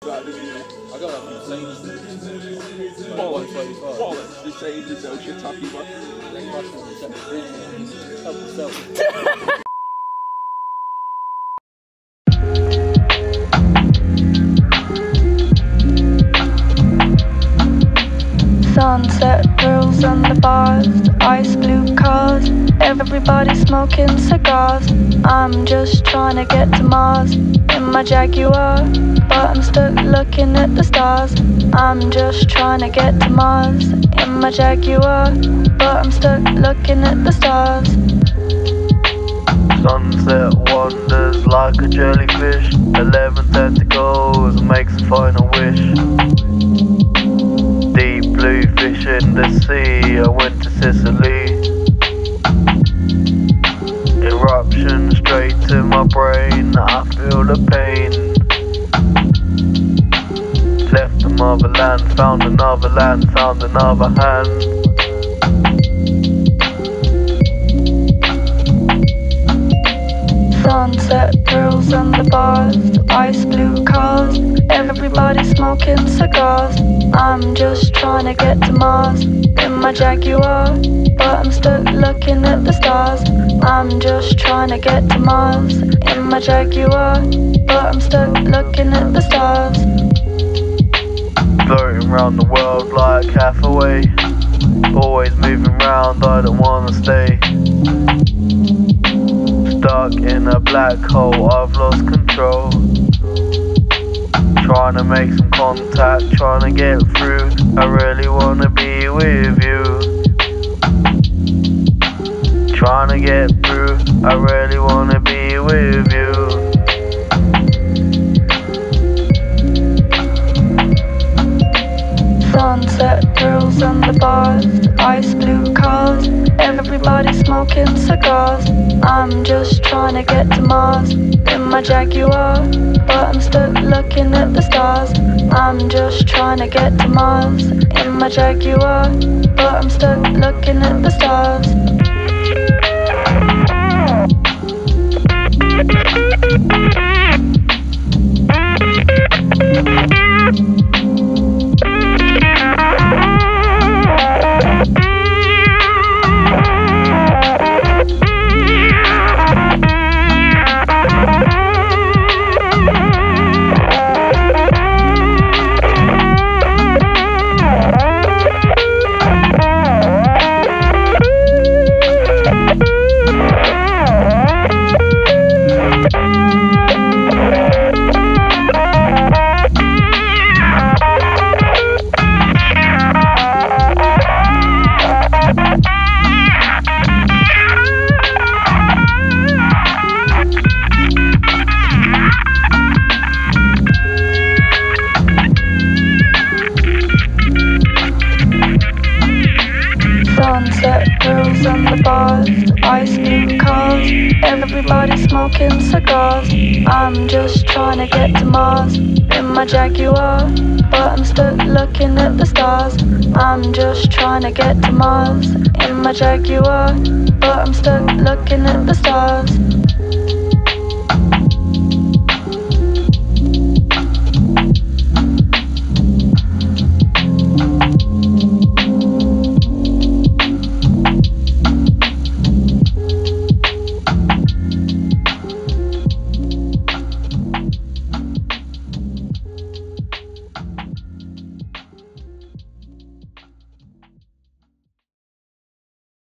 I got that from Saints. Bollocks. The Saints is so shit talking about. Sunset girls on the bars, ice blue cars, everybody smoking cigars. I'm just trying to get to Mars in my Jaguar, but I'm stuck looking at the stars. I'm just trying to get to Mars in my Jaguar, but I'm stuck looking at the stars. Sunset wanders like a jellyfish, 11 tentacles makes a final wish. Deep blue fish in the sea, I went to Sicily. Eruption straight to my brain, I feel the pain. Left the motherland, found another land, found another hand. Sunset girls on the bars, ice blue cars, everybody smoking cigars. I'm just trying to get to Mars in my Jaguar, but I'm stuck looking at the stars. I'm just trying to get to Mars in my Jaguar, but I'm stuck looking at the stars. Floating round the world like Hathaway, always moving round, I don't wanna stay. Stuck in a black hole, I've lost control. Trying to make some contact, trying to get through. I really wanna be with you. Trying to get through, I really wanna be with you. Sunset girls on the bars, ice blue cars, everybody smoking cigars. I'm just trying to get to Mars in my Jaguar, but I'm stuck looking at the stars. I'm just trying to get to Mars in my Jaguar, but I'm stuck looking at the stars. Sunset girls on the bars, ice blue cars, everybody smoking cigars. I'm just trying to get to Mars in my Jaguar, but I'm stuck looking at the stars. I'm just trying to get to Mars in my Jaguar, but I'm stuck looking at the stars.